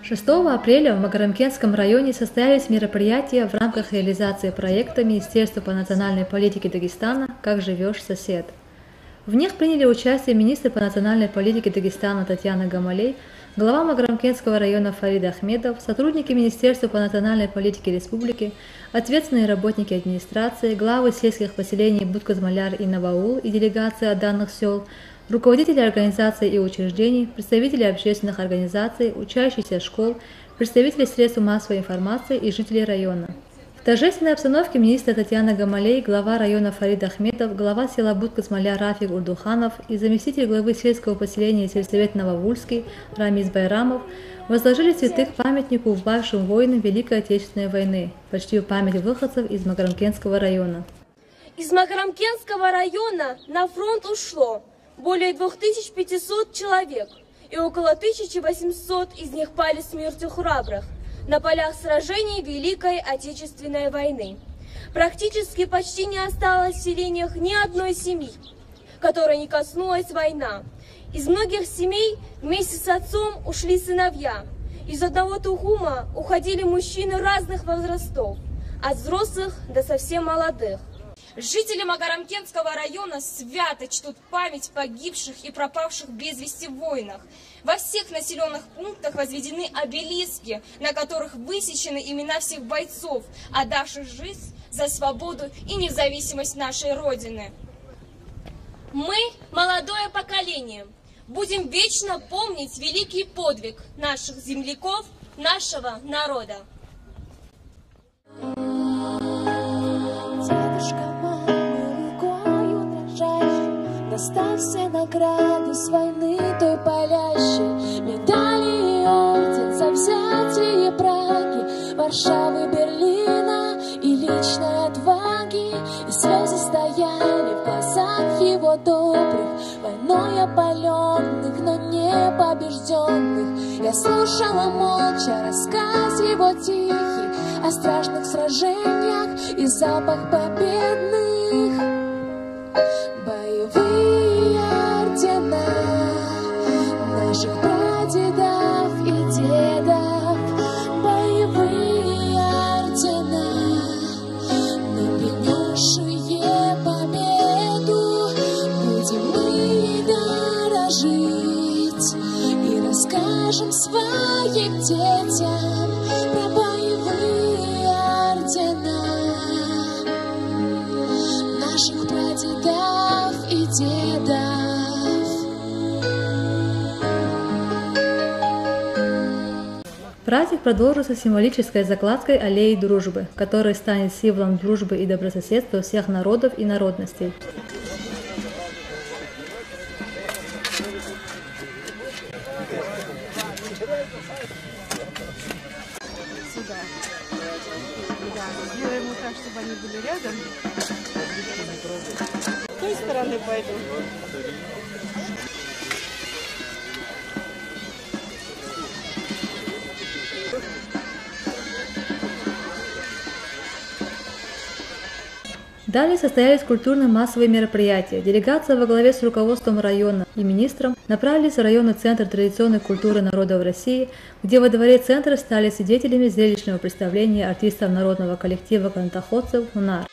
6 апреля в Магарамкентском районе состоялись мероприятия в рамках реализации проекта Министерства по национальной политике Дагестана «Как живешь, сосед». В них приняли участие министр по национальной политике Дагестана Татьяна Гамалей, глава Магарамкентского района Фарид Ахмедов, сотрудники Министерства по национальной политике республики, ответственные работники администрации, главы сельских поселений Будказмаляр и Наваул и делегации от данных сел, руководители организаций и учреждений, представители общественных организаций, учащиеся школ, представители средств массовой информации и жители района. В торжественной обстановке министр Татьяна Гамалей, глава района Фарид Ахмедов, глава села Будказмаляр Рафик Урдуханов и заместитель главы сельского поселения сельсовет Нововульский Рамис Байрамов возложили цветы к памятнику павшим воинам Великой Отечественной войны, почтив память выходцев из Магарамкентского района. Из Магарамкентского района на фронт ушло более 2500 человек, и около 1800 из них пали смертью храбрых на полях сражений Великой Отечественной войны. Практически почти не осталось в селениях ни одной семьи, которой не коснулась война. Из многих семей вместе с отцом ушли сыновья. Из одного тугума уходили мужчины разных возрастов, от взрослых до совсем молодых. Жители Магарамкентского района свято чтут память погибших и пропавших без вести в войнах. Во всех населенных пунктах возведены обелиски, на которых высечены имена всех бойцов, отдавших жизнь за свободу и независимость нашей Родины. Мы, молодое поколение, будем вечно помнить великий подвиг наших земляков, нашего народа. Доставь все награды с войны той палящей, медали и орден за взятие Праги, Варшавы, Берлина и личной отваги. И слезы стояли в глазах его добрых, войной опаленных, но не побежденных. Я слушала молча рассказ его тихий о страшных сражениях и запах победных. Боевые ордена наших прадедов и дедов, боевые ордена, нам принесшие победу. Будем мы дорожить и расскажем своим детям про боевые ордена наших прадедов и дедов. Праздник продолжится символической закладкой аллеи дружбы, которая станет символом дружбы и добрососедства всех народов и народностей. Сюда. Да, сделаем вот так, чтобы они были рядом. С той стороны пойду. Далее состоялись культурно-массовые мероприятия. Делегация во главе с руководством района и министром направились в районный центр традиционной культуры народов России, где во дворе центра стали свидетелями зрелищного представления артистов народного коллектива кантоходцев «Хунар».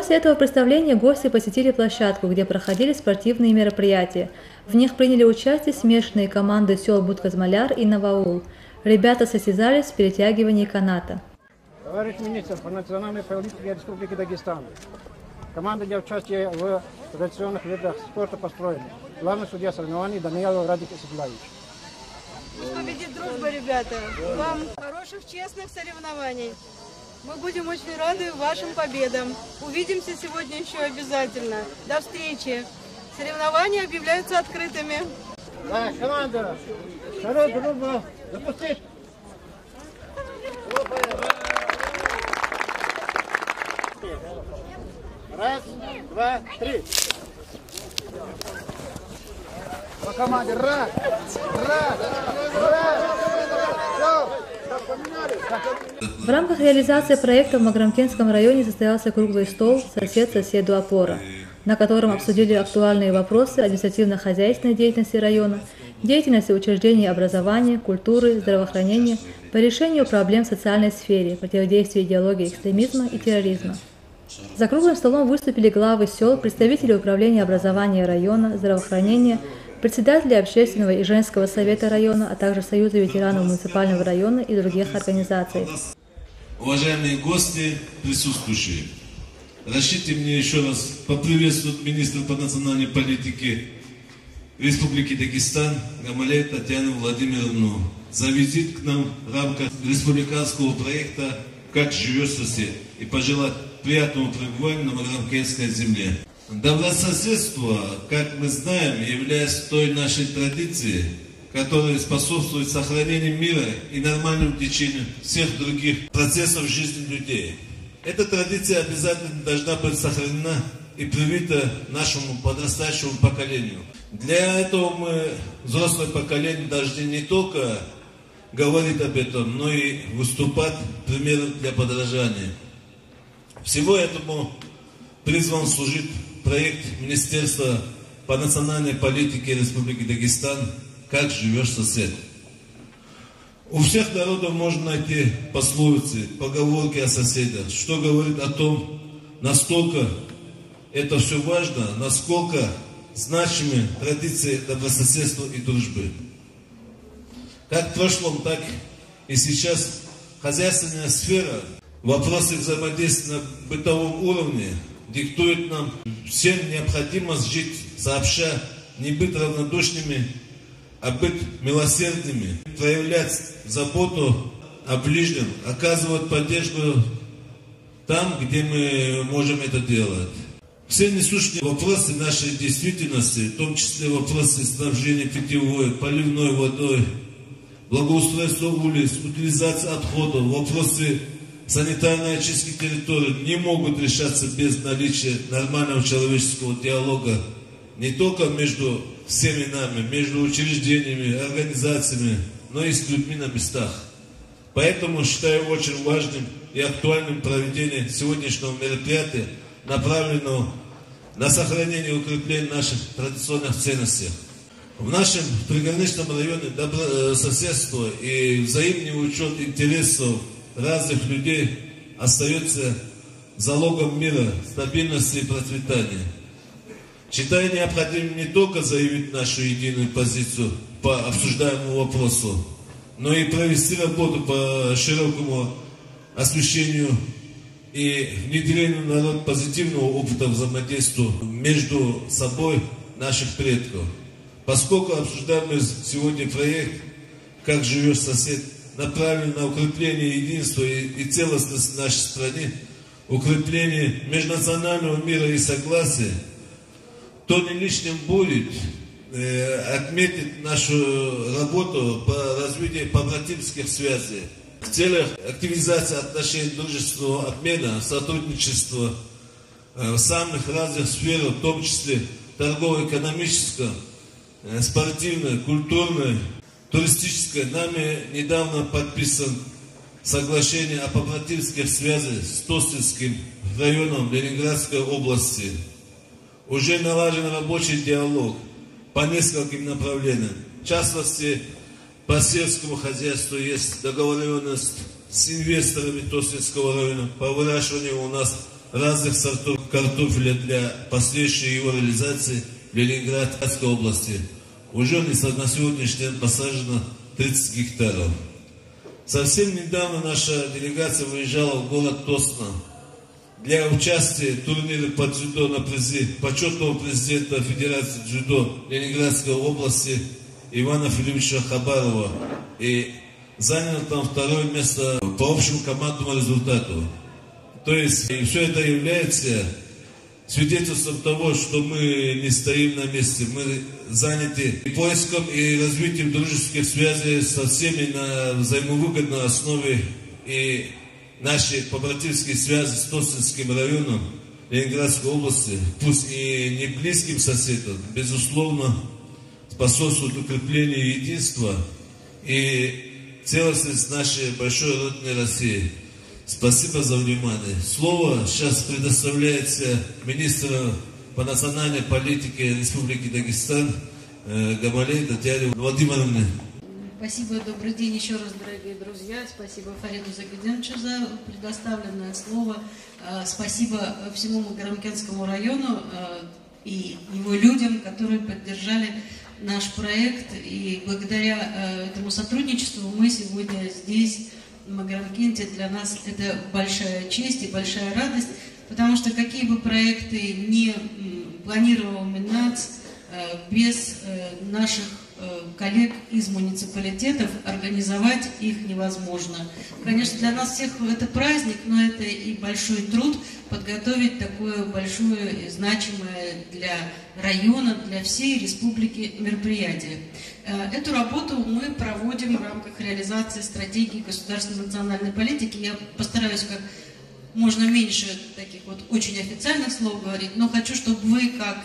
После этого представления гости посетили площадку, где проходили спортивные мероприятия. В них приняли участие смешанные команды сел Будказмаляр и Новоул. Ребята состязались в перетягивании каната. Товарищ министр по национальной политике Республики Дагестан. Команда для участия в традиционных видах спорта построена. Главный судья соревнований Даниил Радик Исаглаевич. Пусть победит дружба, ребята. Вам хороших, честных соревнований. Мы будем очень рады вашим победам. Увидимся сегодня еще обязательно. До встречи. Соревнования объявляются открытыми. Да, команда. Второй группа. Запустить. Раз, два, три. По команде. Раз. В рамках реализации проекта в Маграмкентском районе состоялся круглый стол «Сосед соседу опора», на котором обсудили актуальные вопросы административно-хозяйственной деятельности района, деятельности учреждений образования, культуры, здравоохранения по решению проблем в социальной сфере, противодействию идеологии экстремизма и терроризма. За круглым столом выступили главы сел, представители управления образования района, здравоохранения, председатели общественного и женского совета района, а также Союза ветеранов муниципального района и других организаций. Уважаемые гости, присутствующие, разрешите мне еще раз поприветствовать министра по национальной политике Республики Дагестан Гамалееву Татьяну Владимировну за визит к нам в рамках республиканского проекта «Как живет сосед» и пожелать приятного пребывания на Маграмкентской земле. Добрососедство, как мы знаем, является той нашей традицией, которая способствует сохранению мира и нормальному течению всех других процессов жизни людей. Эта традиция обязательно должна быть сохранена и привита нашему подрастающему поколению. Для этого мы, взрослое поколение, должны не только говорить об этом, но и выступать примером для подражания. Всего этому призван служить проект Министерства по национальной политике Республики Дагестан «Как живешь, сосед». У всех народов можно найти пословицы, поговорки о соседях, что говорит о том, насколько это все важно, насколько значимы традиции добрососедства и дружбы. Как в прошлом, так и сейчас хозяйственная сфера, вопросы взаимодействия на бытовом уровне диктует нам всем необходимость жить сообща, не быть равнодушными, а быть милосердными, проявлять заботу о ближнем, оказывать поддержку там, где мы можем это делать. Все несущие вопросы нашей действительности, в том числе вопросы снабжения питьевой, поливной водой, благоустройства улиц, утилизации отходов, вопросы санитарной очистки территории не могут решаться без наличия нормального человеческого диалога не только между всеми нами, между учреждениями, организациями, но и с людьми на местах. Поэтому считаю очень важным и актуальным проведение сегодняшнего мероприятия, направленного на сохранение и укрепление наших традиционных ценностей. В нашем приграничном районе добрососедство и взаимный учет интересов разных людей остается залогом мира, стабильности и процветания. Считаю необходимым не только заявить нашу единую позицию по обсуждаемому вопросу, но и провести работу по широкому освещению и внедрению в народ позитивного опыта взаимодействия между собой наших предков. Поскольку обсуждаемый сегодня проект «Как живет сосед» направлен на укрепление единства и целостности нашей страны, укрепление межнационального мира и согласия, то не лишним будет отметить нашу работу по развитию побратимских связей в целях активизации отношений дружественного обмена, сотрудничества в самых разных сферах, в том числе торгово-экономической, спортивной, культурной, туристической. Нами недавно подписан соглашение о побратимских связях с Тосинским районом Ленинградской области. Уже налажен рабочий диалог по нескольким направлениям. В частности, по сельскому хозяйству есть договоренность с инвесторами Тосинского района по выращиванию у нас разных сортов картофеля для последующей его реализации в Ленинградской области. Уже на сегодняшний день посажено 30 гектаров. Совсем недавно наша делегация выезжала в город Тосно для участия в турнире по дзюдо на призе почетного президента Федерации дзюдо Ленинградской области Ивана Филипповича Хабарова и занял там второе место по общему командному результату. То есть и все это является свидетельством того, что мы не стоим на месте, мы заняты поиском и развитием дружеских связей со всеми на взаимовыгодной основе, и наши побратимские связи с Тоснинским районом Ленинградской области, пусть и не близким соседом, безусловно, способствуют укреплению единства и целостности нашей большой родной России. Спасибо за внимание. Слово сейчас предоставляется министру по национальной политике Республики Дагестан Гамалей Татьяне Владимировне. Спасибо, добрый день еще раз, дорогие друзья. Спасибо Фариду Загиденовичу за предоставленное слово. Спасибо всему Магарамкентскому району и его людям, которые поддержали наш проект. И благодаря этому сотрудничеству мы сегодня здесь, в Магарамкенте. Для нас это большая честь и большая радость, потому что какие бы проекты не планировал Минац, без наших коллег из муниципалитетов организовать их невозможно. Конечно, для нас всех это праздник, но это и большой труд подготовить такое большое и значимое для района, для всей республики мероприятие. Эту работу мы проводим в рамках реализации стратегии государственной национальной политики. Я постараюсь как можно меньше таких вот очень официальных слов говорить, но хочу, чтобы вы как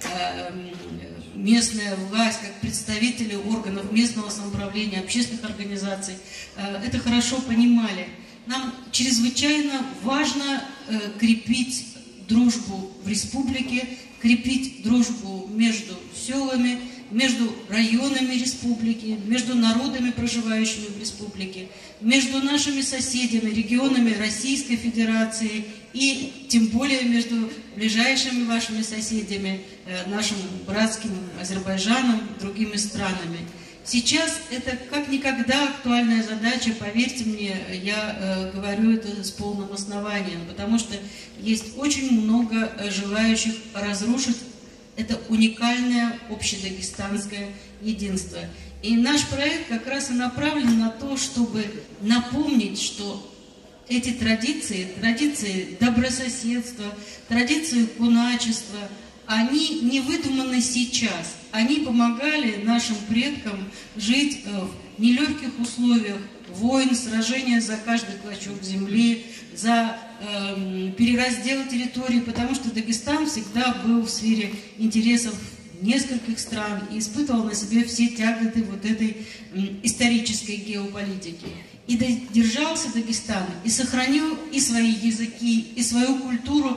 местная власть, как представители органов местного самоуправления, общественных организаций, это хорошо понимали. Нам чрезвычайно важно крепить дружбу в республике, крепить дружбу между селами, между районами республики, между народами, проживающими в республике, между нашими соседями, регионами Российской Федерации и тем более между ближайшими вашими соседями, нашим братским Азербайджаном, другими странами. Сейчас это как никогда актуальная задача, поверьте мне, я говорю это с полным основанием, потому что есть очень много желающих разрушить это уникальное общедагестанское единство. И наш проект как раз и направлен на то, чтобы напомнить, что эти традиции, традиции добрососедства, традиции куначества, они не выдуманы сейчас. Они помогали нашим предкам жить в нелегких условиях войн, сражения за каждый клочок земли, за перераздел территории, потому что Дагестан всегда был в сфере интересов нескольких стран и испытывал на себе все тяготы вот этой исторической геополитики. И держался Дагестан, и сохранил и свои языки, и свою культуру,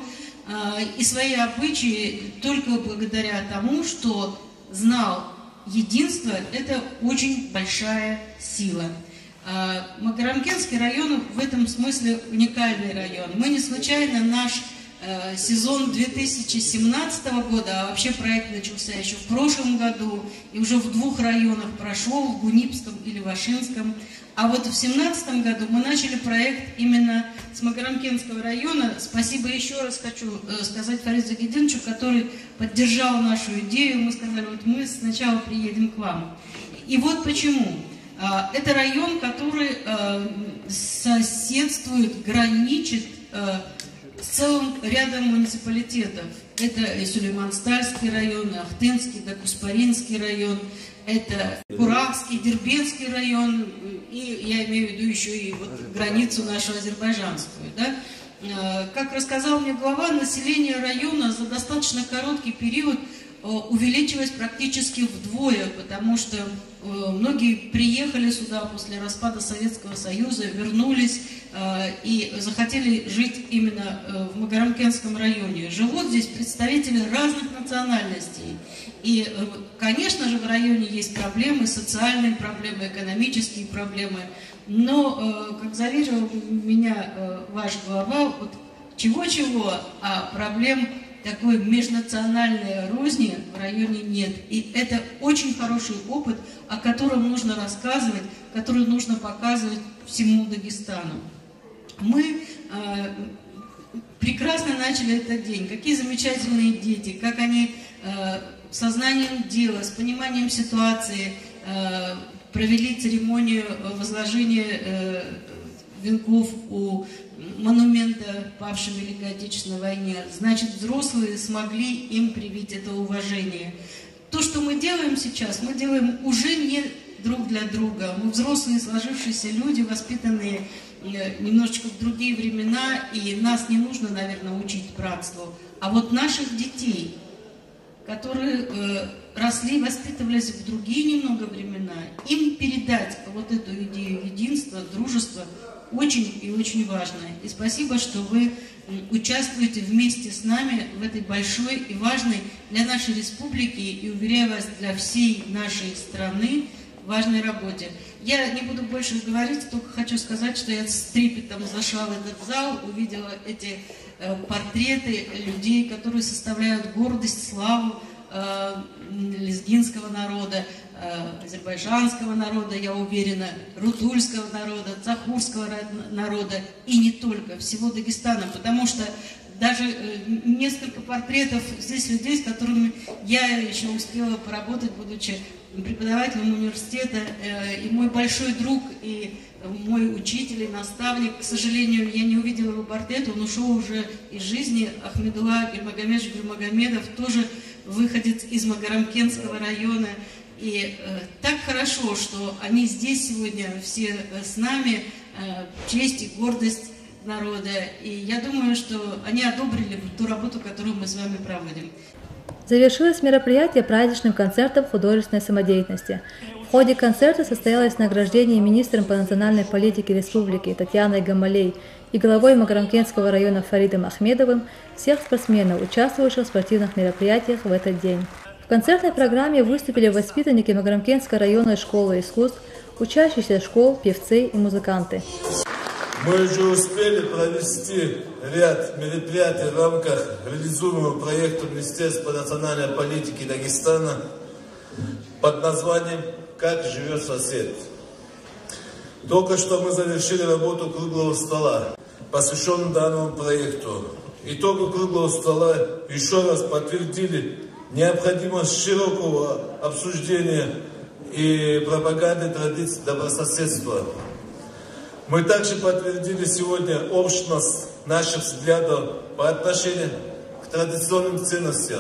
и свои обычаи только благодаря тому, что знал, единство – это очень большая сила. Магарамкентский район в этом смысле уникальный район. Мы не случайно наш сезон 2017 года, а вообще проект начался еще в прошлом году, и уже в 2 районах прошел, в Гунипском и Левашинском. А вот в 2017 году мы начали проект именно с Магарамкентского района. Спасибо еще раз хочу сказать Фариду Загиденовичу, который поддержал нашу идею. Мы сказали, вот мы сначала приедем к вам. И вот почему. Это район, который соседствует, граничит с целым рядом муниципалитетов. Это и Сулейман-Стальский район, и Ахтынский, Дакуспаринский район, это Курахский, Дербенский район, и я имею в виду еще и вот границу нашу азербайджанскую. Да? Как рассказал мне глава, население района за достаточно короткий период увеличилось практически вдвое, потому что многие приехали сюда после распада Советского Союза, вернулись и захотели жить именно в Магарамкентском районе. Живут здесь представители разных национальностей. И, конечно же, в районе есть проблемы, социальные проблемы, экономические проблемы. Но, как заверил меня ваш глава, вот чего-чего, а проблем такой межнациональной розни в районе нет. И это очень хороший опыт, о котором нужно рассказывать, который нужно показывать всему Дагестану. Мы прекрасно начали этот день. Какие замечательные дети, как они сознанием дела, с пониманием ситуации провели церемонию возложения венков у монумента павшим в Великой Отечественной войне. Значит, взрослые смогли им привить это уважение. То, что мы делаем сейчас, мы делаем уже не друг для друга. Мы взрослые, сложившиеся люди, воспитанные немножечко в другие времена, и нас не нужно, наверное, учить братству. А вот наших детей, которые росли, воспитывались в другие немного времена, им передать вот эту идею единства, дружества очень и очень важно. И спасибо, что вы участвуете вместе с нами в этой большой и важной для нашей республики и, уверяю вас, для всей нашей страны важной работе. Я не буду больше говорить, только хочу сказать, что я с трепетом зашла в этот зал, увидела эти портреты людей, которые составляют гордость, славу лезгинского народа, азербайджанского народа, я уверена, рутульского народа, цахурского народа и не только, всего Дагестана, потому что даже несколько портретов здесь людей, с которыми я еще успела поработать, будучи преподавателем университета, и мой большой друг, и мой учитель, и наставник. К сожалению, я не увидела его портрет, он ушел уже из жизни. Ахмедулла Гульмагомедович Гульмагомедов, тоже выходец из Магарамкентского района. И так хорошо, что они здесь сегодня все с нами, честь и гордость народа. И я думаю, что они одобрили ту работу, которую мы с вами проводим. Завершилось мероприятие праздничным концертом художественной самодеятельности. В ходе концерта состоялось награждение министром по национальной политике республики Татьяной Гамалей и главой Магарамкентского района Фаридом Ахмедовым всех спортсменов, участвовавших в спортивных мероприятиях в этот день. В концертной программе выступили воспитанники Магарамкентской районной школы искусств, учащиеся школ, певцы и музыканты. Мы уже успели провести ряд мероприятий в рамках реализуемого проекта Министерства национальной политики Дагестана под названием «Как живет сосед». Только что мы завершили работу круглого стола, посвященного данному проекту. Итоги круглого стола еще раз подтвердили необходимость широкого обсуждения и пропаганды традиций добрососедства. Мы также подтвердили сегодня общность наших взглядов по отношению к традиционным ценностям.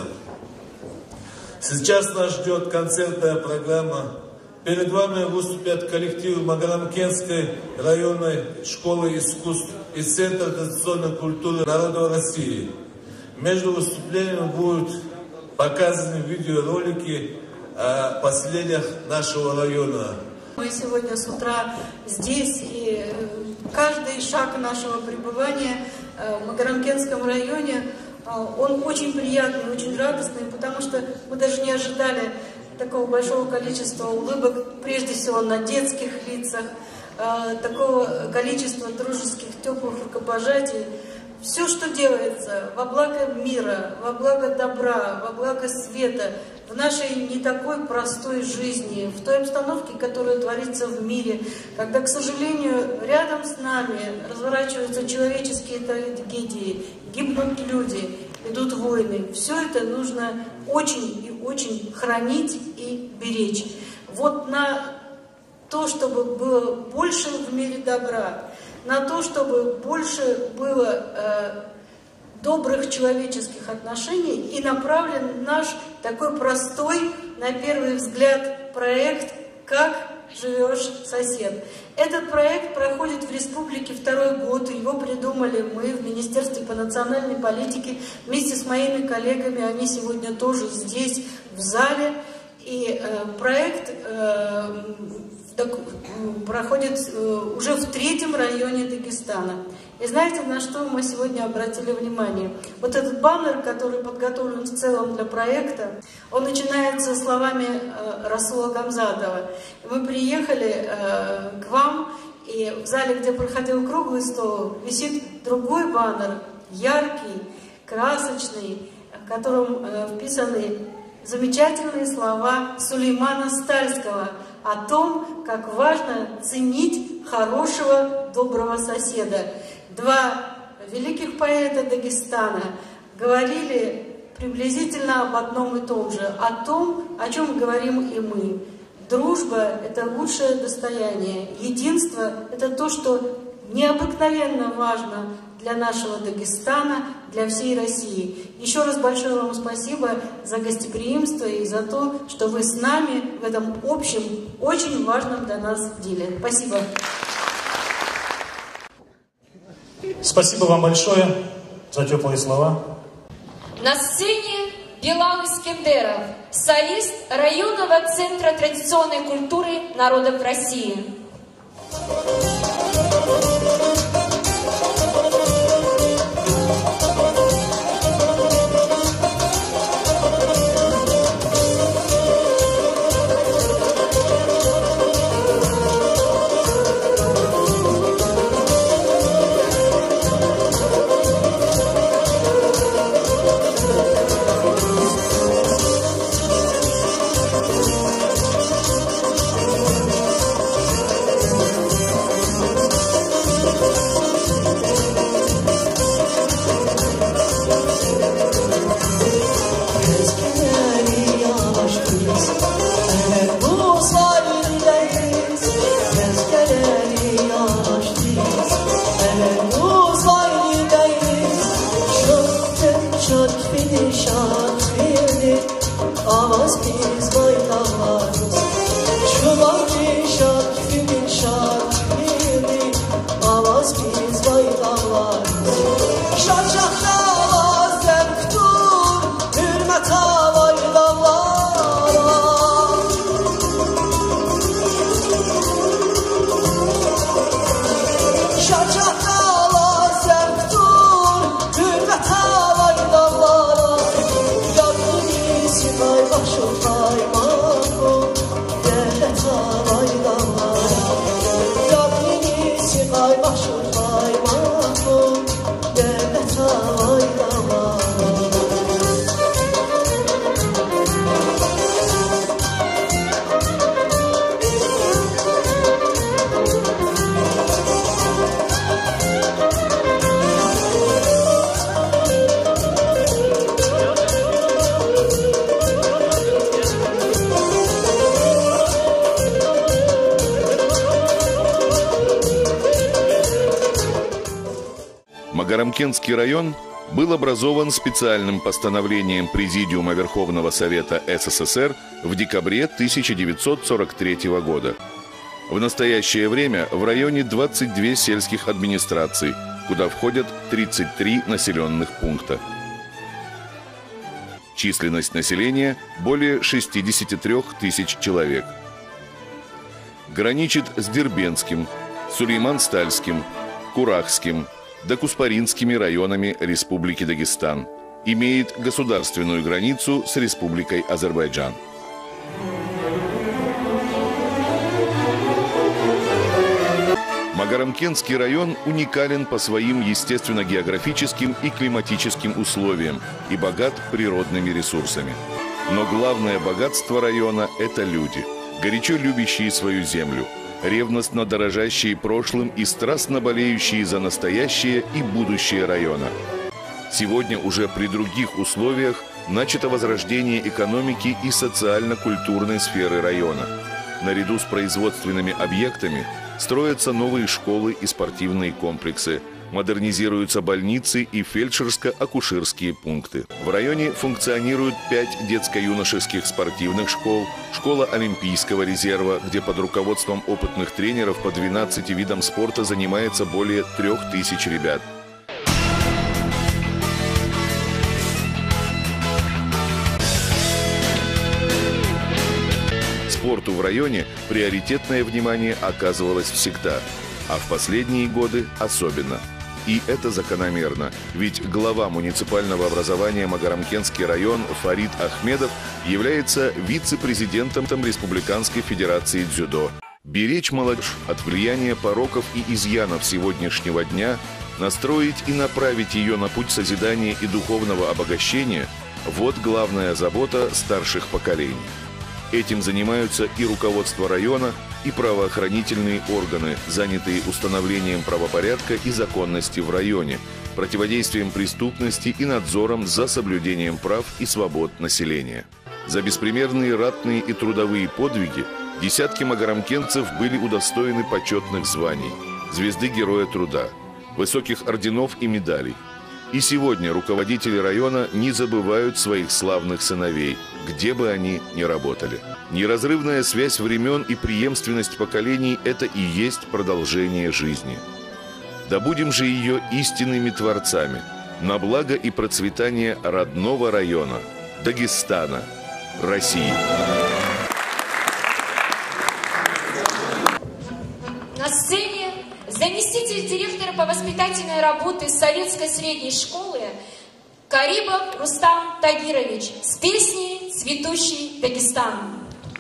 Сейчас нас ждет концертная программа. Перед вами выступят коллективы Магарамкентской районной школы искусств и Центра традиционной культуры народа России. Между выступлениями будут показаны видеоролики о поселениях нашего района. Мы сегодня с утра здесь, и каждый шаг нашего пребывания в Магарамкентском районе, он очень приятный, очень радостный, потому что мы даже не ожидали такого большого количества улыбок, прежде всего на детских лицах, такого количества дружеских, теплых рукопожатий. Все, что делается во благо мира, во благо добра, во благо света, в нашей не такой простой жизни, в той обстановке, которая творится в мире, когда, к сожалению, рядом с нами разворачиваются человеческие трагедии, гибнут люди, идут войны. Все это нужно очень и очень хранить и беречь. Вот на то, чтобы было больше в мире добра, на то, чтобы больше было добрых человеческих отношений, и направлен наш такой простой, на первый взгляд, проект «Как живешь, сосед». Этот проект проходит в республике второй год, его придумали мы в Министерстве по национальной политике вместе с моими коллегами, они сегодня тоже здесь, в зале, и проект проходит уже в третьем районе Дагестана. И знаете, на что мы сегодня обратили внимание? Вот этот баннер, который подготовлен в целом для проекта, он начинается словами Расула Гамзатова. Мы приехали к вам, и в зале, где проходил круглый стол, висит другой баннер. яркий, красочный, в котором вписаны замечательные слова Сулеймана Стальского о том, как важно ценить хорошего, доброго соседа. Два великих поэта Дагестана говорили приблизительно об одном и том же, о том, о чем говорим и мы. Дружба – это лучшее достояние. Единство – это то, что необыкновенно важно для нашего Дагестана, для всей России. Еще раз большое вам спасибо за гостеприимство и за то, что вы с нами в этом общем, очень важном для нас деле. Спасибо. Спасибо вам большое за теплые слова. На сцене Билал Искендеров, солист районного центра традиционной культуры народов России. Магарамкентский район был образован специальным постановлением Президиума Верховного Совета СССР в декабре 1943 года. В настоящее время в районе 22 сельских администраций, куда входят 33 населенных пункта. Численность населения более 63 тысяч человек. Граничит с Дербентским, Сулейман-Стальским, Курахским, Докуспаринскими районами Республики Дагестан. Имеет государственную границу с Республикой Азербайджан. Магарамкентский район уникален по своим естественно-географическим и климатическим условиям и богат природными ресурсами. Но главное богатство района – это люди, горячо любящие свою землю, ревностно дорожащие прошлым и страстно болеющие за настоящее и будущее района. Сегодня уже при других условиях начато возрождение экономики и социально-культурной сферы района. Наряду с производственными объектами строятся новые школы и спортивные комплексы, модернизируются больницы и фельдшерско-акушерские пункты. В районе функционируют 5 детско-юношеских спортивных школ, школа Олимпийского резерва, где под руководством опытных тренеров по 12 видам спорта занимается более 3000 ребят. Спорту в районе приоритетное внимание оказывалось всегда, а в последние годы особенно. И это закономерно, ведь глава муниципального образования Магарамкентский район Фарид Ахмедов является вице-президентом Республиканской федерации дзюдо. Беречь молодежь от влияния пороков и изъянов сегодняшнего дня, настроить и направить ее на путь созидания и духовного обогащения – вот главная забота старших поколений. Этим занимаются и руководство района, и правоохранительные органы, занятые установлением правопорядка и законности в районе, противодействием преступности и надзором за соблюдением прав и свобод населения. За беспримерные ратные и трудовые подвиги десятки магарамкентцев были удостоены почетных званий, звезды Героя Труда, высоких орденов и медалей. И сегодня руководители района не забывают своих славных сыновей, где бы они ни работали. Неразрывная связь времен и преемственность поколений – это и есть продолжение жизни. Да будем же ее истинными творцами, на благо и процветание родного района, Дагестана, России. На сцене заместитель директора по воспитательной работе советской средней школы Карибов Рустам Тагирович с песней «Цветущий Дагестан».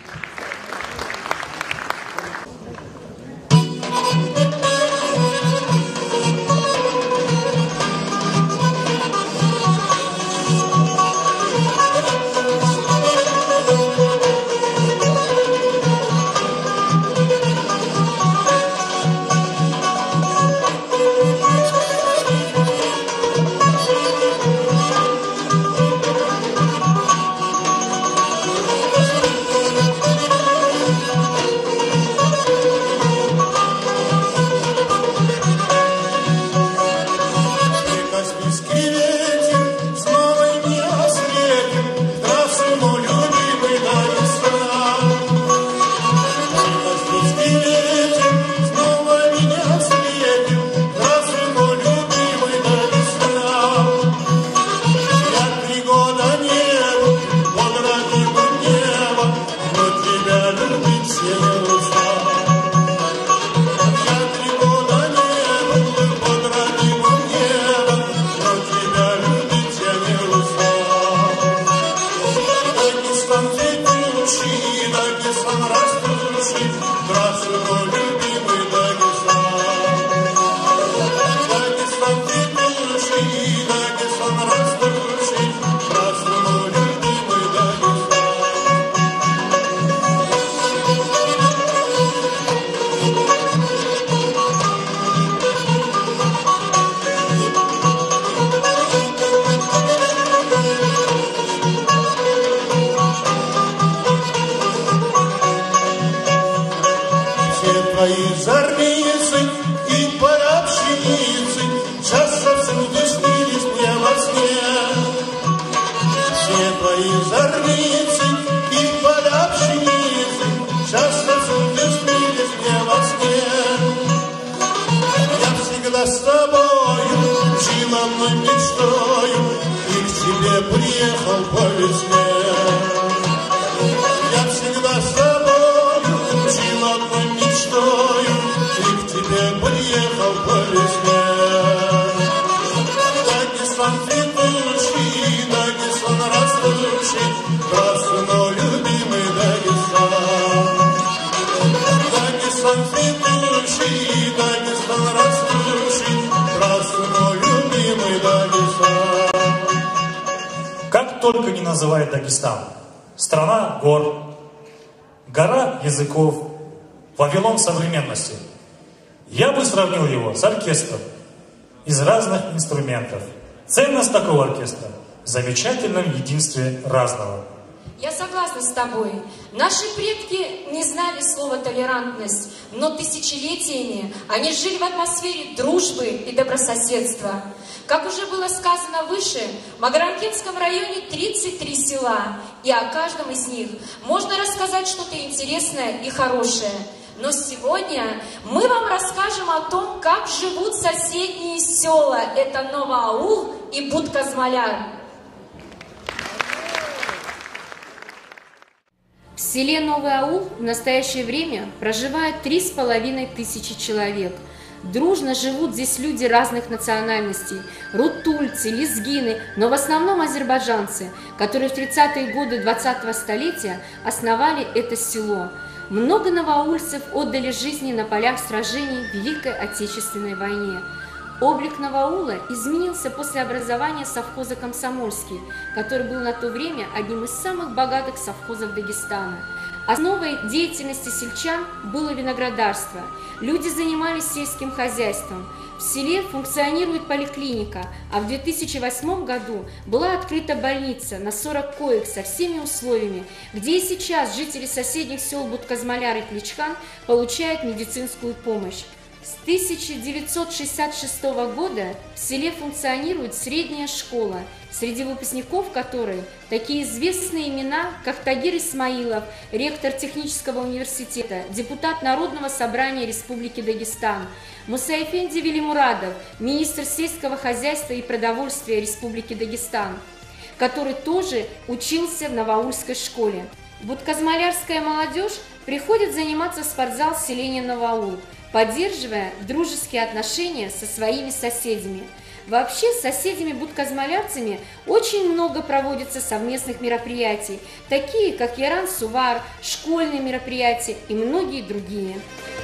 Как только не называет Дагестан, страна гор, гора языков, Вавилон современности. Я бы сравнил его с оркестром из разных инструментов. Ценность такого оркестра в замечательном единстве разного. Я согласна с тобой. Наши предки не знали слова «толерантность», но тысячелетиями они жили в атмосфере дружбы и добрососедства. Как уже было сказано выше, в Магарамкентском районе 33 села, и о каждом из них можно рассказать что-то интересное и хорошее. Но сегодня мы вам расскажем о том, как живут соседние села. Это Новоаул и Будказмаляр. В селе Новый Аул в настоящее время проживает 3500 человек. Дружно живут здесь люди разных национальностей – рутульцы, лезгины, но в основном азербайджанцы, которые в 30-е годы 20-го столетия основали это село. Много новоульцев отдали жизни на полях сражений в Великой Отечественной войне. Облик Новоула изменился после образования совхоза «Комсомольский», который был на то время одним из самых богатых совхозов Дагестана. Основой деятельности сельчан было виноградарство. Люди занимались сельским хозяйством. В селе функционирует поликлиника, а в 2008 году была открыта больница на 40 коек со всеми условиями, где и сейчас жители соседних сел Будказмаляр и Кличхан получают медицинскую помощь. С 1966 года в селе функционирует средняя школа, среди выпускников которой такие известные имена, как Тагир Исмаилов, ректор технического университета, депутат Народного собрания Республики Дагестан, Мусаэфенди Велимурадов, министр сельского хозяйства и продовольствия Республики Дагестан, который тоже учился в Новоульской школе. Будказмалярская молодежь приходит заниматься в спортзал селения Новоул, поддерживая дружеские отношения со своими соседями. Вообще с соседями-будказмалярцами очень много проводится совместных мероприятий, такие как Яран-Сувар, школьные мероприятия и многие другие.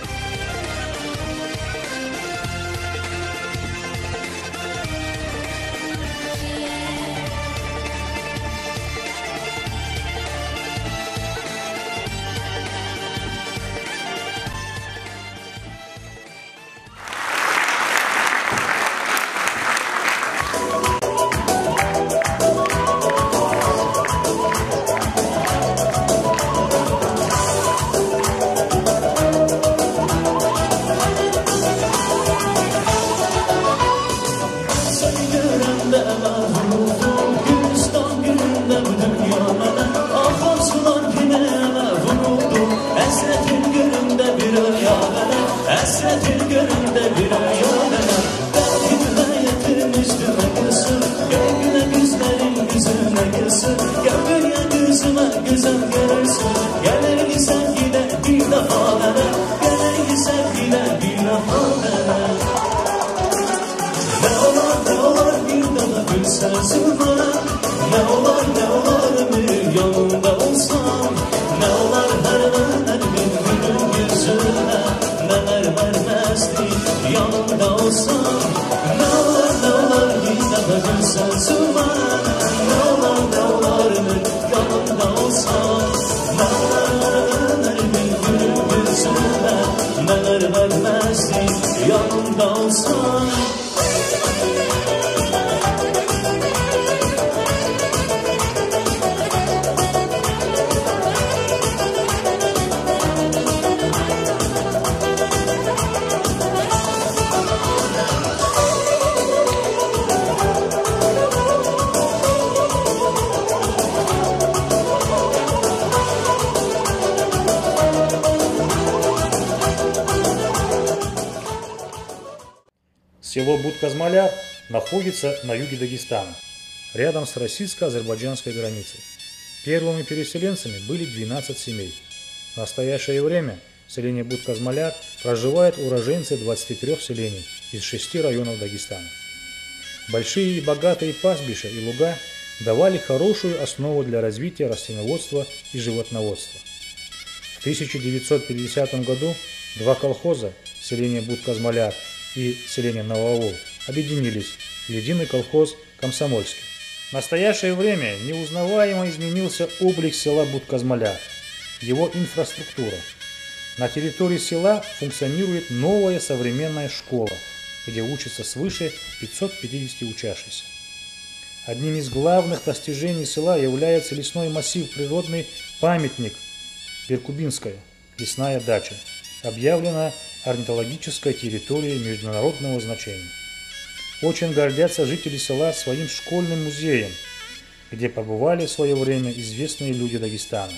Село Будказмаляр находится на юге Дагестана, рядом с российско-азербайджанской границей. Первыми переселенцами были 12 семей. В настоящее время в селении Будказмаляр проживают уроженцы 23 селений из 6 районов Дагестана. Большие и богатые пастбища и луга давали хорошую основу для развития растениеводства и животноводства. В 1950 году два колхоза, селение Будказмаляр и селение Новоул, объединились в единый колхоз «Комсомольский». В настоящее время неузнаваемо изменился облик села Будказмаляр, его инфраструктура. На территории села функционирует новая современная школа, где учатся свыше 550 учащихся. Одним из главных достижений села является лесной массив природный памятник Беркубинская лесная дача, объявлена орнитологической территорией международного значения. Очень гордятся жители села своим школьным музеем, где побывали в свое время известные люди Дагестана.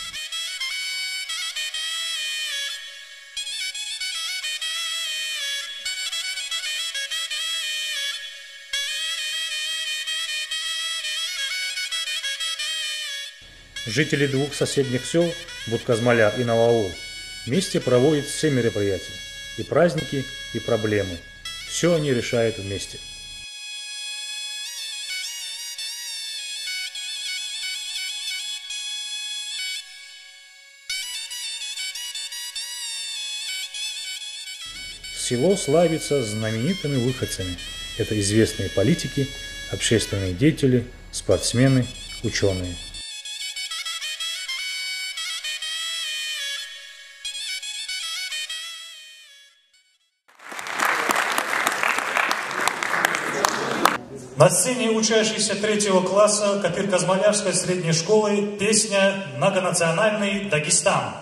Жители двух соседних сел, Будказмаляр и Новоул, вместе проводят все мероприятия, и праздники, и проблемы. Все они решают вместе. село славится знаменитыми выходцами. Это известные политики, общественные деятели, спортсмены, ученые. На сцене учащиеся 3 класса Копыр-Казмалярской средней школы песня «Многонациональный Дагестан».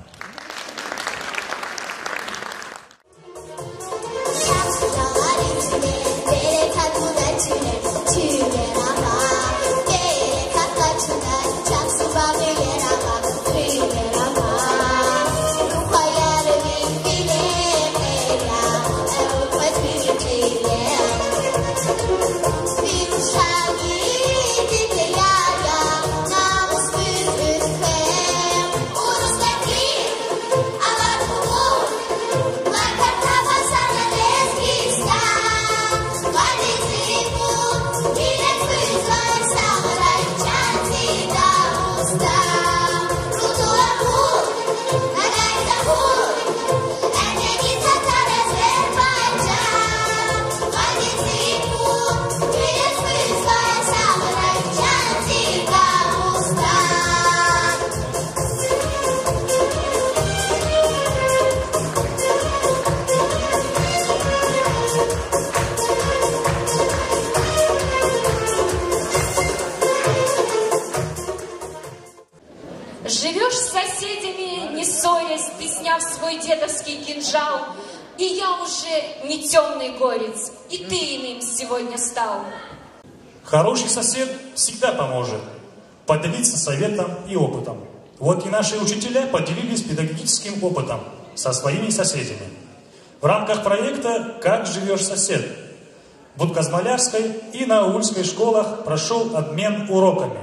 Живешь с соседями, не ссорясь, ты сняв свой дедовский кинжал, и я уже не темный горец, и ты иным сегодня стал. Хороший сосед всегда поможет поделиться советом и опытом. Вот и наши учителя поделились педагогическим опытом со своими соседями. В рамках проекта «Как живешь, сосед» в Будказмалярской и на Аульской школах прошел обмен уроками.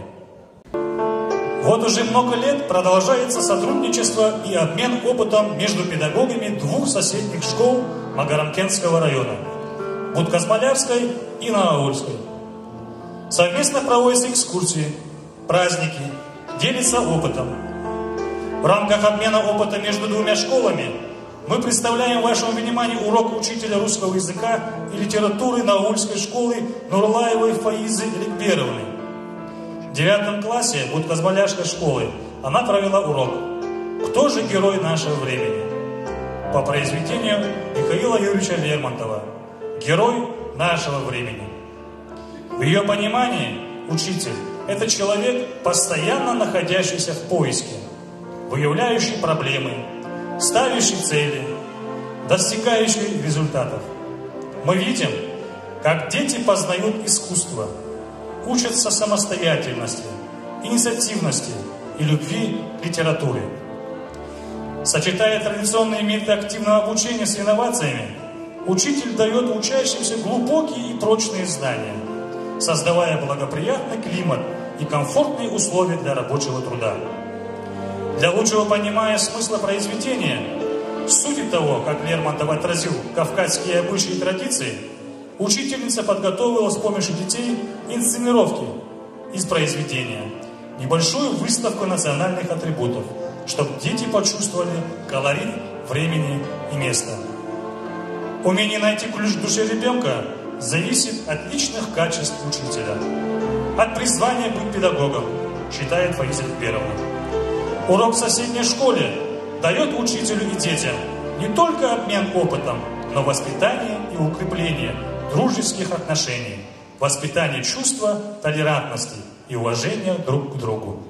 Вот уже много лет продолжается сотрудничество и обмен опытом между педагогами 2 соседних школ Магарамкентского района – Будказмалярской и Нааульской. Совместно проводятся экскурсии, праздники, делятся опытом. В рамках обмена опыта между 2 школами мы представляем вашему вниманию урок учителя русского языка и литературы Нааульской школы Нурлаевой Фаизы Эликберовны. В 9 классе Будказмалярской школы она провела урок «Кто же герой нашего времени?» по произведению Михаила Юрьевича Лермонтова «Герой нашего времени». В ее понимании учитель – это человек, постоянно находящийся в поиске, выявляющий проблемы, ставящий цели, достигающий результатов. Мы видим, как дети познают искусство, учатся самостоятельности, инициативности и любви к литературе. Сочетая традиционные методы активного обучения с инновациями, учитель дает учащимся глубокие и прочные знания, создавая благоприятный климат и комфортные условия для рабочего труда. Для лучшего понимания смысла произведения, сути того, как Лермонтов отразил кавказские обычаи и традиции, учительница подготовила с помощью детей инсценировки из произведения, небольшую выставку национальных атрибутов, чтобы дети почувствовали колорит времени и места. Умение найти ключ в душе ребенка зависит от личных качеств учителя, от призвания быть педагогом, считает Фаиза Эликберовна. Урок в соседней школе дает учителю и детям не только обмен опытом, но воспитание и укрепление дружеских отношений, воспитание чувства толерантности и уважения друг к другу.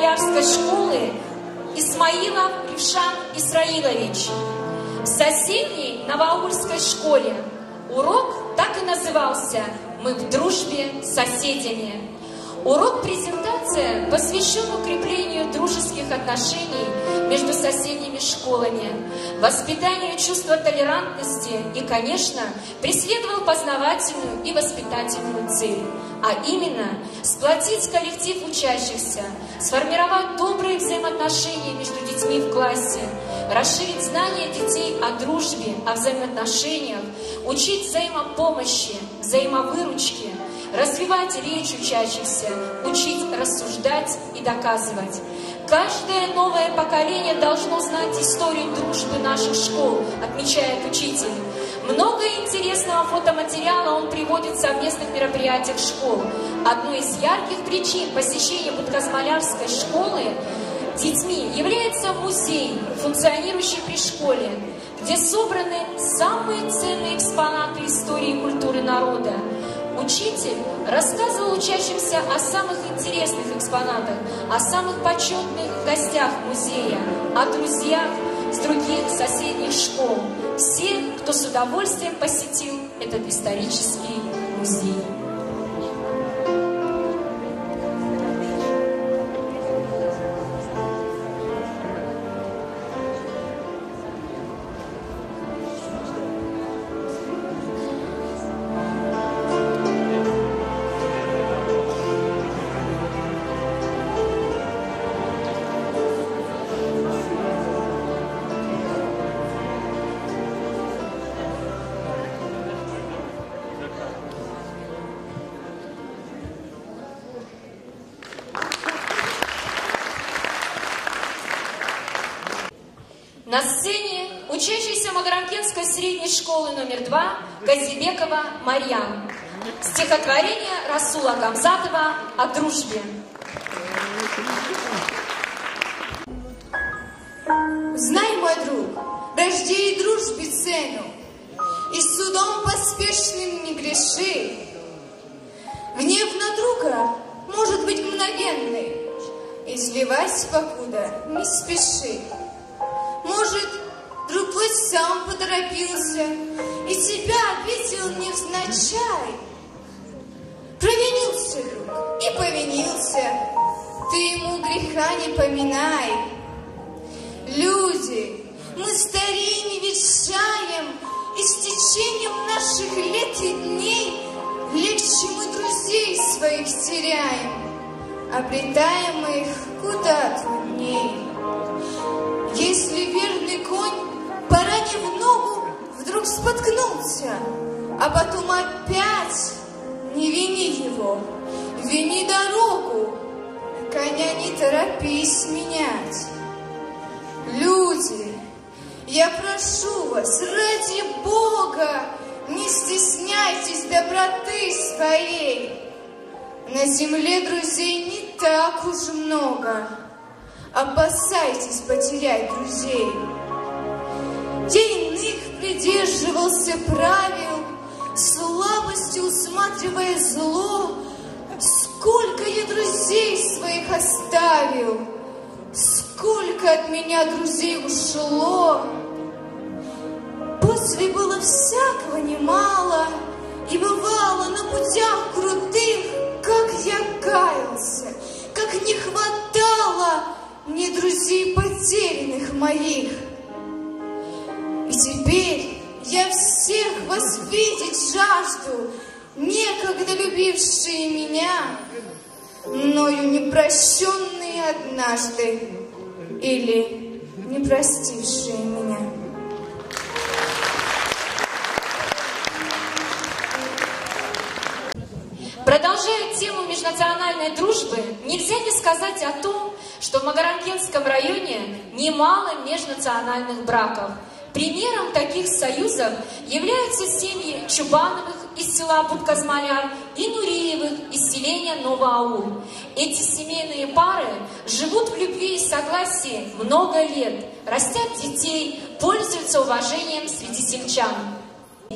Подкозмолярской школы Исмаилов Рившан Исраилович. В соседней Новоаульской школе урок так и назывался «Мы в дружбе с соседями». Урок-презентация посвящен укреплению дружеских отношений между соседними школами, воспитанию чувства толерантности и, конечно, преследовал познавательную и воспитательную цель, а именно сплотить коллектив учащихся, сформировать добрые взаимоотношения между детьми в классе, расширить знания детей о дружбе, о взаимоотношениях, учить взаимопомощи, взаимовыручке, развивать речь учащихся, учить рассуждать и доказывать. Каждое новое поколение должно знать историю дружбы наших школ, отмечает учитель. Много интересного фотоматериала он приводит в совместных мероприятиях школ. Одной из ярких причин посещения Подкозмолярской школы детьми является музей, функционирующий при школе, где собраны самые ценные экспонаты истории и культуры народа. Учитель рассказывал учащимся о самых интересных экспонатах, о самых почетных гостях музея, о друзьях с других соседних школ, всех, кто с удовольствием посетил этот исторический музей. На сцене учащаяся Магарамкентской средней школы номер 2 Казибекова Марьям. Стихотворение Расула Гамзатова о дружбе. Знай, мой друг, рожди и дружбе цену, и судом поспешным не греши. Гнев на друга может быть мгновенный, и сливать покуда не спеши. Может, друг твой сам поторопился и тебя обидел невзначай. Провинился друг и повинился, ты ему греха не поминай. Люди, мы старыми ветшаем, и с течением наших лет и дней легче мы друзей своих теряем, обретаем мы их куда трудней. Если верный конь, поранив ногу, вдруг споткнулся, а потом опять, не вини его, вини дорогу, коня не торопись менять. Люди, я прошу вас, ради Бога, не стесняйтесь доброты своей. На земле друзей не так уж много. Опасайтесь потерять друзей. Те иных придерживался правил, слабостью усматривая зло. Сколько я друзей своих оставил, сколько от меня друзей ушло. После было всякого немало, и бывало на путях крутых, как я каялся, как не хватало мне друзей потерянных моих. И теперь я всех вас видеть жажду, некогда любившие меня, мною непрощенные однажды или не простившие меня. Продолжая тему межнациональной дружбы, нельзя не сказать о том, что в Магарамкентском районе немало межнациональных браков. Примером таких союзов являются семьи Чубановых из села Подкозмоляр и Нуриевых из селения Новоаул. Эти семейные пары живут в любви и согласии много лет, растят детей, пользуются уважением среди сельчан.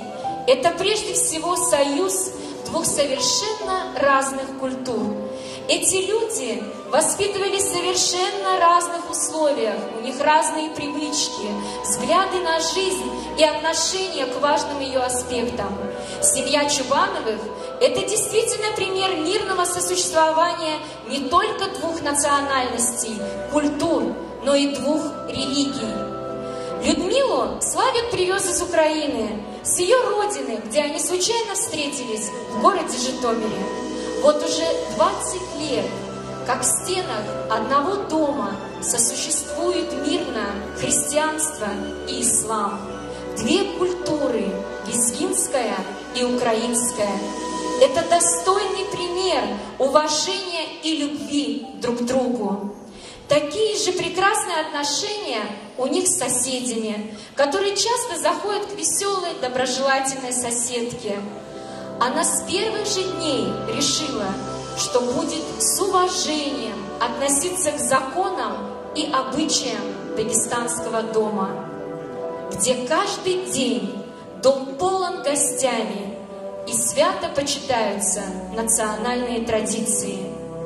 Это прежде всего союз двух совершенно разных культур. Эти люди воспитывались в совершенно разных условиях, у них разные привычки, взгляды на жизнь и отношение к важным ее аспектам. Семья Чубановых – это действительно пример мирного сосуществования не только двух национальностей, культур, но и двух религий. Людмилу Славик привез из Украины, с ее родины, где они случайно встретились, в городе Житомире. Вот уже 20 лет, как в стенах одного дома сосуществуют мирно христианство и ислам. Две культуры, лезгинская и украинская. Это достойный пример уважения и любви друг к другу. Такие же прекрасные отношения у них с соседями, которые часто заходят к веселой, доброжелательной соседке. Она с первых же дней решила, что будет с уважением относиться к законам и обычаям дагестанского дома, где каждый день дом полон гостями и свято почитаются национальные традиции.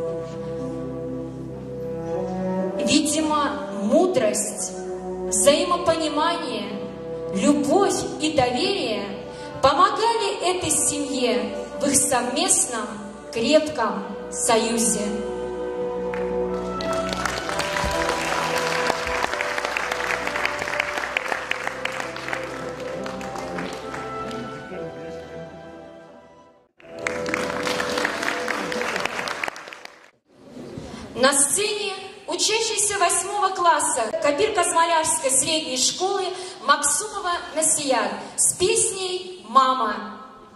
Видимо, мудрость, взаимопонимание, любовь и доверие помогали этой семье в их совместном крепком союзе. На сцене учащийся 8 класса Кабир-Казмалярской средней школы Максумова Насия с песней «Мама».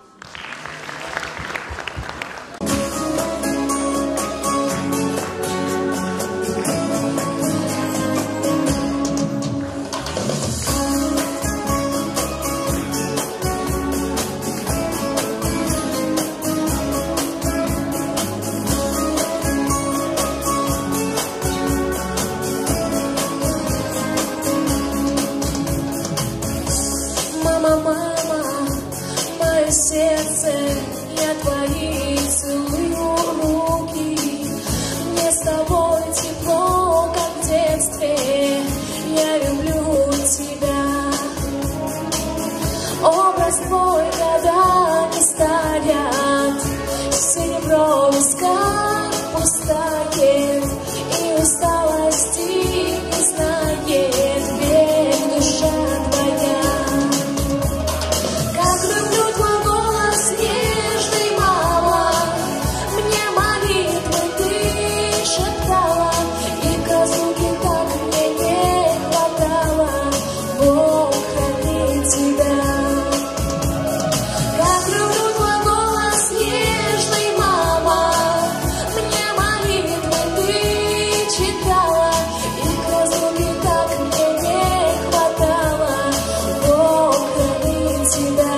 Сердце, я твои целую руки, мне с тобой тепло, как в детстве, я люблю тебя. Образ твой года не старят, серебро в висках пустает, и усталости не знает, ведь душа твоя. Как люблю твой голос нежный, мама, мне молитвы ты шептала, и разлуки так мне не хватало, Бог храни тебя. Как люблю твой голос нежный, мама, мне молитвы ты читала, и разлуки так мне не хватало, Бог храни тебя.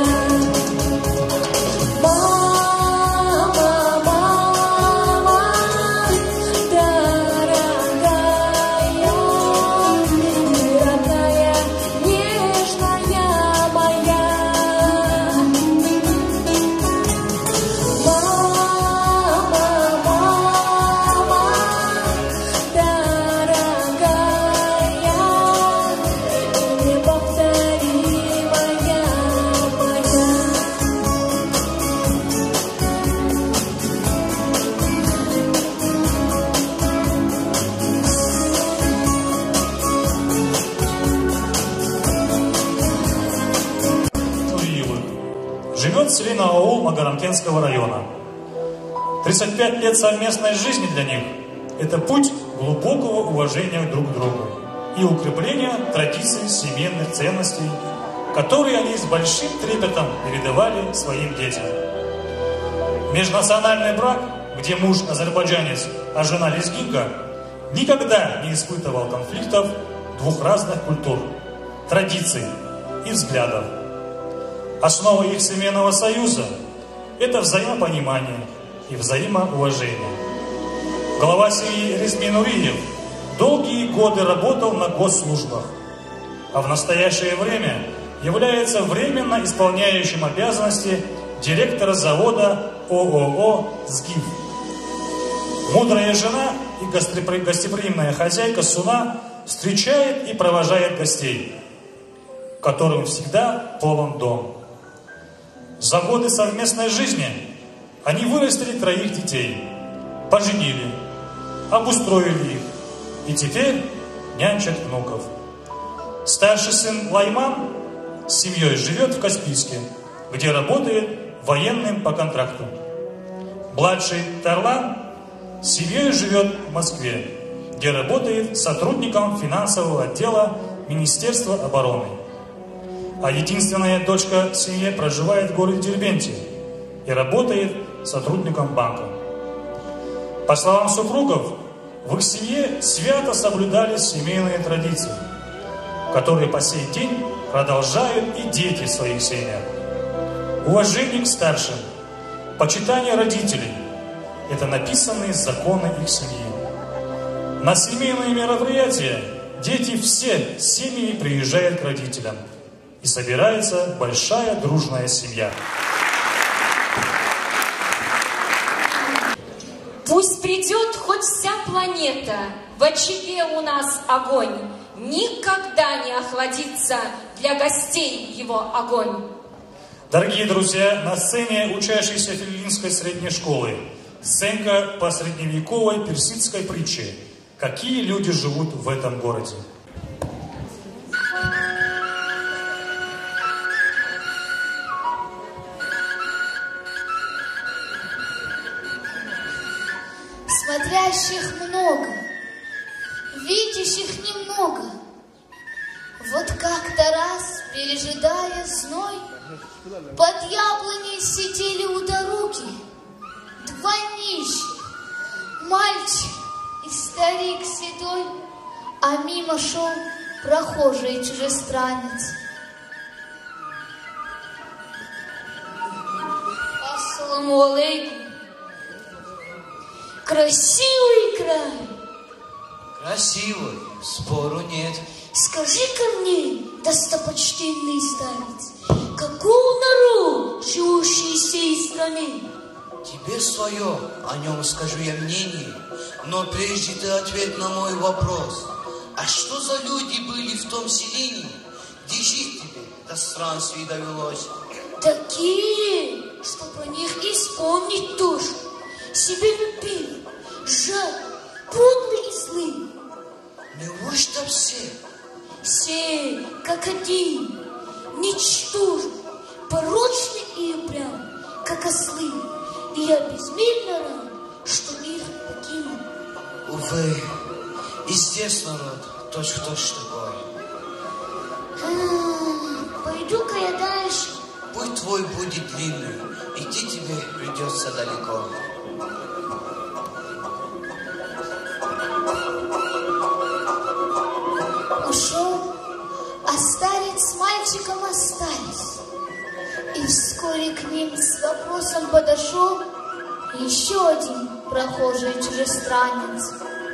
Живет в селе Новоаул Магарамкентского района. 35 лет совместной жизни для них – это путь глубокого уважения друг к другу и укрепления традиций семейных ценностей, которые они с большим трепетом передавали своим детям. Межнациональный брак, где муж азербайджанец, а жена лезгинка, никогда не испытывал конфликтов двух разных культур, традиций и взглядов. Основа их семейного союза – это взаимопонимание и взаимоуважение. Глава семьи Резми Нуриев долгие годы работал на госслужбах, а в настоящее время является временно исполняющим обязанности директора завода ООО «СГИФ». Мудрая жена и гостеприимная хозяйка Суна встречает и провожает гостей, которым всегда полон дом. За годы совместной жизни они вырастили 3 детей, поженили, обустроили их и теперь нянчат внуков. Старший сын Лайман с семьей живет в Каспийске, где работает военным по контракту. Младший Тарлан с семьей живет в Москве, где работает сотрудником финансового отдела Министерства обороны. А единственная дочка в семье проживает в городе Дербенте и работает сотрудником банка. По словам супругов, в их семье свято соблюдались семейные традиции, которые по сей день продолжают и дети в своих семьях. Уважение к старшим, почитание родителей – это написанные законы их семьи. На семейные мероприятия дети все с семьями приезжают к родителям, и собирается большая дружная семья. Пусть придет хоть вся планета, в очаге у нас огонь, никогда не охладится для гостей его огонь. Дорогие друзья, на сцене учащейся филиппинской средней школы сценка по средневековой персидской притче «Какие люди живут в этом городе». Смотрящих много, видящих немного. Вот как-то раз, пережидая зной, под яблоней сидели у дороги 2 нищих, мальчик и старик седой, а мимо шел прохожий чужестранец. Ассаламу алейкум. Красивый край. Красивый, спору нет. Скажи-ка мне, достопочтенный старец, каков народ, живущий в сей стране? Тебе свое, о нем скажу я мнение, но прежде ты ответь на мой вопрос. А что за люди были в том селении, где жить тебе до странствий довелось? Такие, что про них и вспомнить тоже. Себе любили, жаль, подлые и злые. Неужто все? Все, как один, ничтожны, порочны и упрямы, как ослы. И я безмерно рад, что мир покинул. Увы, и здесь народ точь-в-точь такой. Пойду-ка я дальше. Путь твой будет длинный, идти тебе придется далеко. Ушел, а старец с мальчиком остались. И вскоре к ним с вопросом подошел еще один прохожий чужестранец.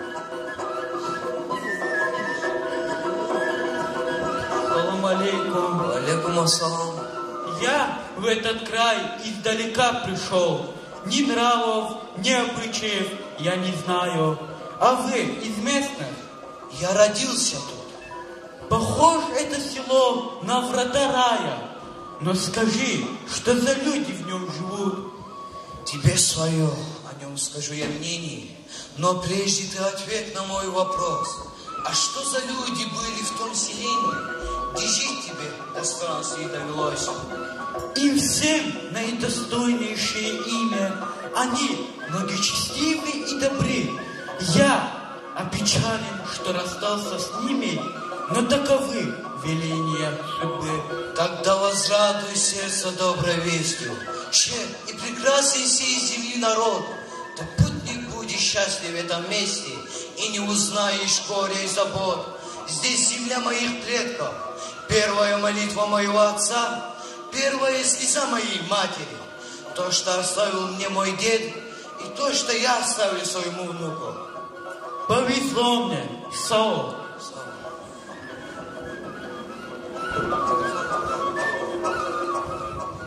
Салам алейкум. Алейкум ассалам. Я в этот край издалека пришел. Ни нравов, ни обычаев я не знаю. А вы из местных? Я родился тут. Похоже это село на врата рая. Но скажи, что за люди в нем живут? Тебе свое, о нем скажу я мнение, но прежде ты ответь на мой вопрос. А что за люди были в том селении, где жить тебе до странствий довелось? Им всем наидостойнейшее имя. Они многочестивы и добры. Я опечален, что расстался с ними, но таковы веления судьбы. Тогда возрадуй сердце доброй вестью, щед и прекрасен сей земли народ. Да путник будешь счастлив в этом месте, и не узнаешь горя и забот. Здесь земля моих предков, первая молитва моего отца, первая слеза моей матери, то, что оставил мне мой дед, и то, что я оставлю своему внуку. Повезло мне, Саул.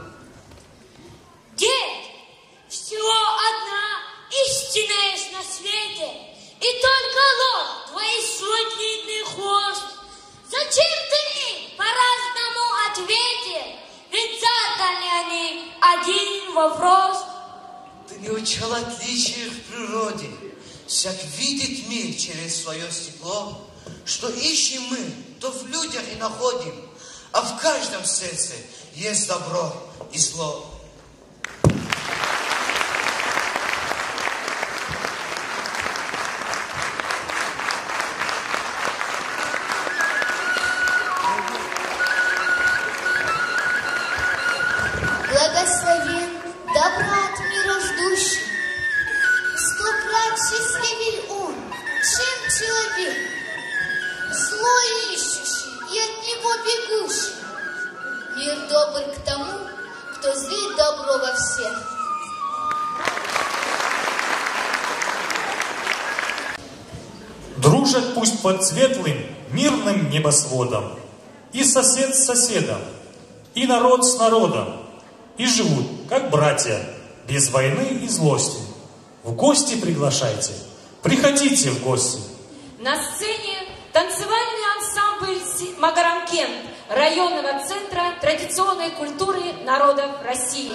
Дед, всего одна истина есть на свете. один вопрос. Ты не учел отличия в природе. Всяк видит мир через свое стекло. Что ищем мы, то в людях и находим. А в каждом сердце есть добро и зло. Благословен добра от мира ждущий. 100 крат счастливей он, чем человек. Зло ищущий и от него бегущий. Мир добр к тому, кто зрит добро во всех. Дружат пусть под светлым, мирным небосводом и сосед с соседом, и народ с народом, и живут, как братья, без войны и злости. В гости приглашайте, приходите в гости. На сцене танцевальный ансамбль «Магарамкент» районного центра традиционной культуры народов России.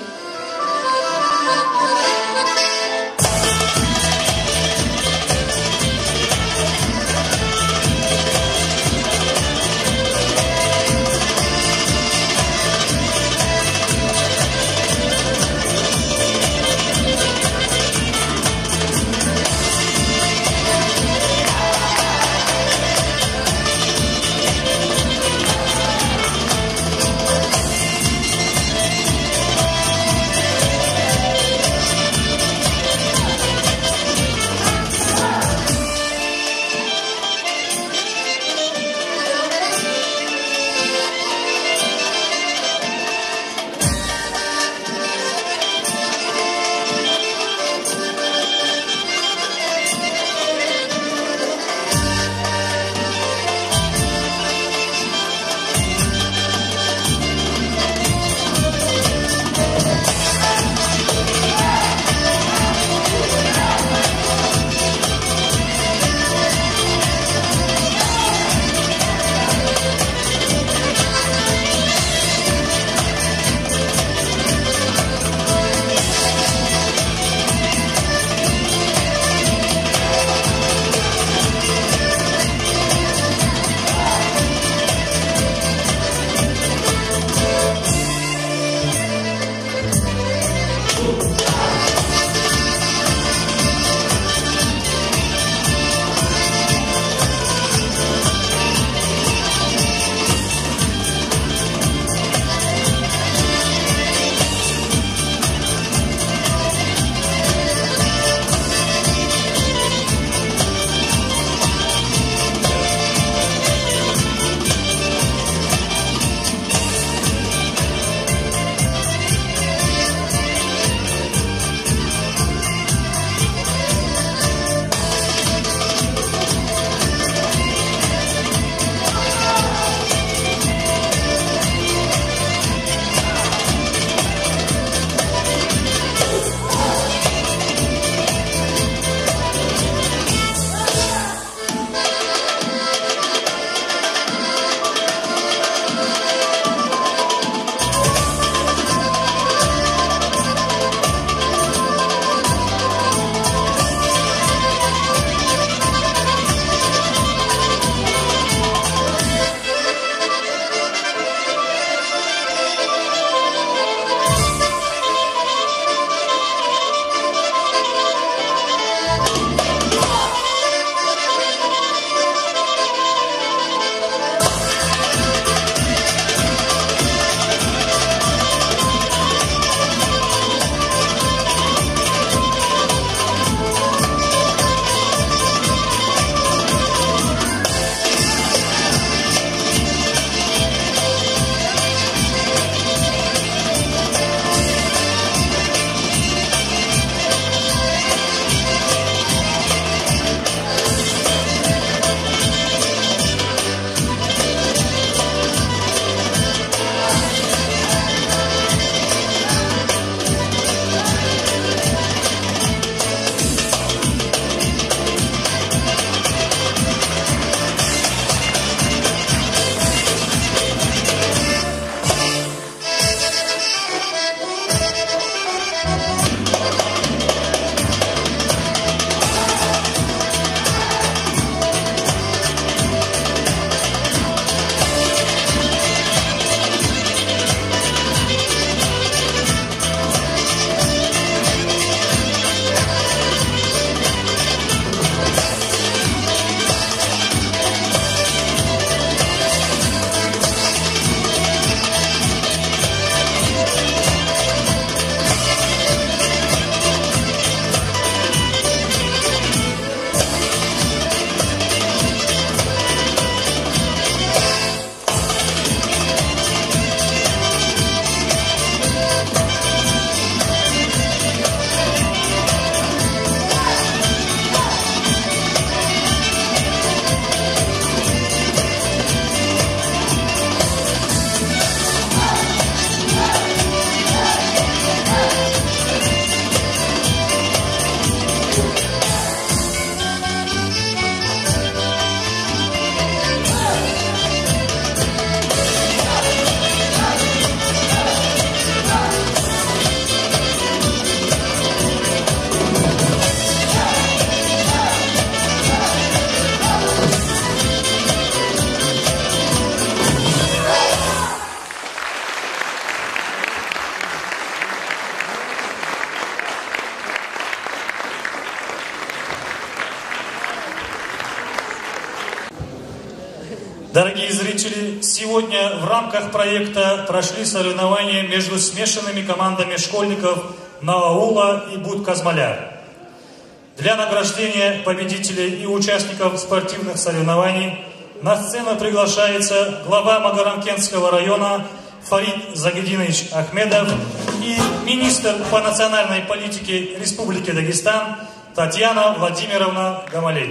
Дорогие зрители, сегодня в рамках проекта прошли соревнования между смешанными командами школьников Новоаула и Буд-Казмаля. Для награждения победителей и участников спортивных соревнований на сцену приглашается глава Магарамкентского района Фарид Загидинович Ахмедов и министр по национальной политике Республики Дагестан Татьяна Владимировна Гамалей.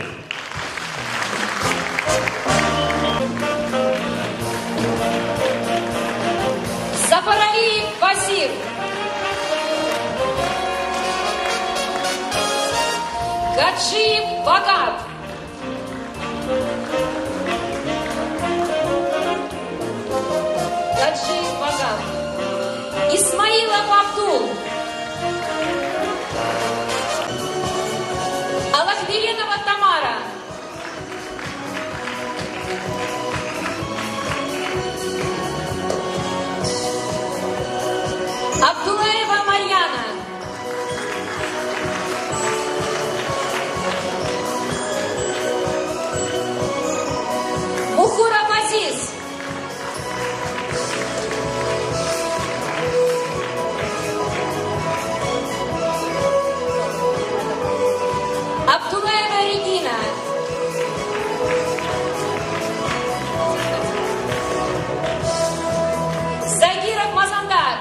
Запаралиев Василь. Гаджиев Багат. Гаджиев Багат. Исмаилов Абдул. Алахберенова Тамара. Абдулаева Марьяна. Мухуров Азиз. Абдулаева Регина. Загиров Мазандар.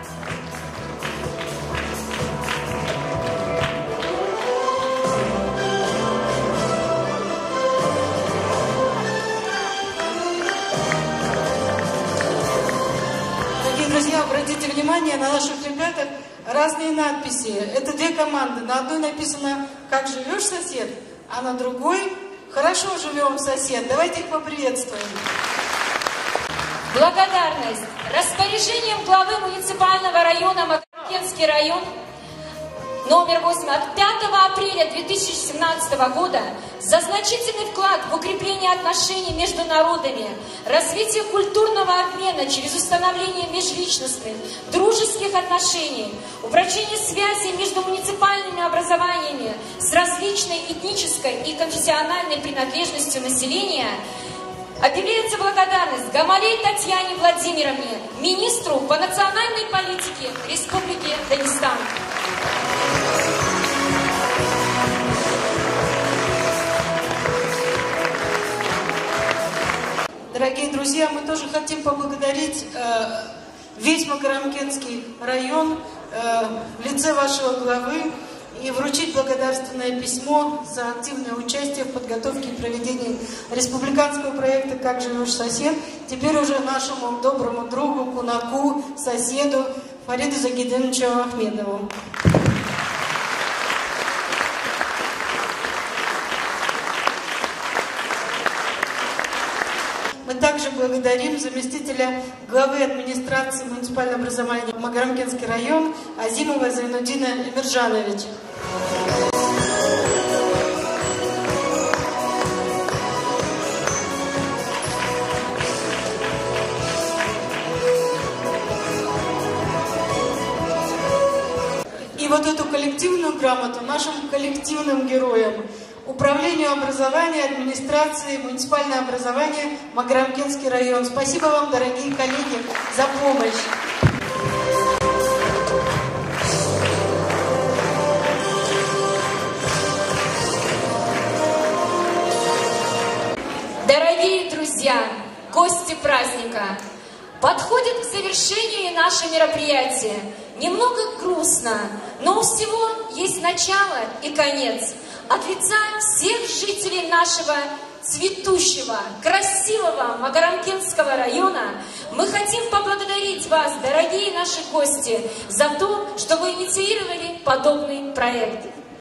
Друзья, обратите внимание, на наших ребятах разные надписи. Это две команды. На одной написано «Как живешь, сосед?», а на другой «Хорошо живем, сосед». Давайте их поприветствуем. Благодарность. Распоряжением главы муниципального района Магарамкентский район номер 8 от 5 апреля 2017 года за значительный вклад в укрепление отношений между народами, развитие культурного обмена через установление межличностных, дружеских отношений, упрочение связи между муниципальными образованиями с различной этнической и конфессиональной принадлежностью населения объявляется благодарность Гамалей Татьяне Владимировне, министру по национальной политике Республики Дагестан. Дорогие друзья, мы тоже хотим поблагодарить весь Магарамкентский район в лице вашего главы и вручить благодарственное письмо за активное участие в подготовке и проведении республиканского проекта «Как живешь, сосед», теперь уже нашему доброму другу, кунаку, соседу Фариду Загидиновичу Ахмедову. Мы также благодарим заместителя главы администрации муниципального образования Магарамкентский район Азимова Зайнуддина Эмиржановича. И вот эту коллективную грамоту нашим коллективным героям, Управлению образования, администрации, муниципальное образование, Магарамкентский район. Спасибо вам, дорогие коллеги, за помощь. Дорогие друзья, гости праздника, подходит к завершению и наше мероприятие. Немного грустно, но у всего есть начало и конец. От лица всех жителей нашего цветущего, красивого Магарамкентского района мы хотим поблагодарить вас, дорогие наши гости, за то, что вы инициировали подобный проект.